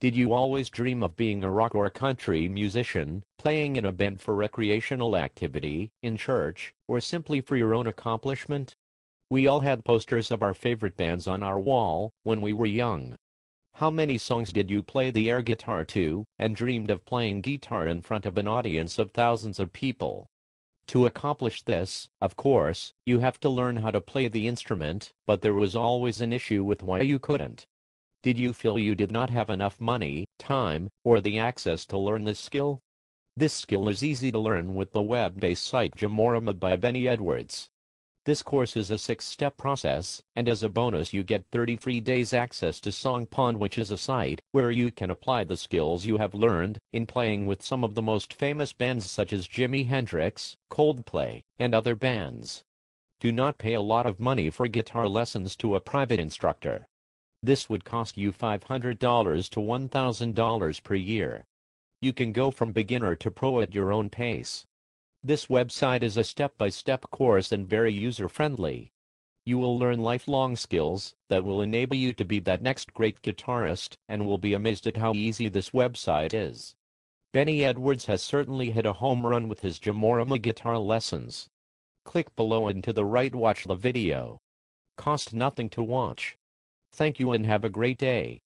Did you always dream of being a rock or country musician, playing in a band for recreational activity, in church, or simply for your own accomplishment? We all had posters of our favorite bands on our wall when we were young. How many songs did you play the air guitar to, and dreamed of playing guitar in front of an audience of thousands of people? To accomplish this, of course, you have to learn how to play the instrument, but there was always an issue with why you couldn't. Did you feel you did not have enough money, time, or the access to learn this skill? This skill is easy to learn with the web-based site Jamorimba by Benny Edwards. This course is a 6-step process, and as a bonus you get 30 free days access to SongPond, which is a site where you can apply the skills you have learned in playing with some of the most famous bands such as Jimi Hendrix, Coldplay, and other bands. Do not pay a lot of money for guitar lessons to a private instructor. This would cost you $500 to $1,000 per year. You can go from beginner to pro at your own pace. This website is a step-by-step course and very user-friendly. You will learn lifelong skills that will enable you to be that next great guitarist, and will be amazed at how easy this website is. Benny Edwards has certainly hit a home run with his Jamorimba guitar lessons. Click below and to the right, watch the video. Cost nothing to watch. Thank you and have a great day.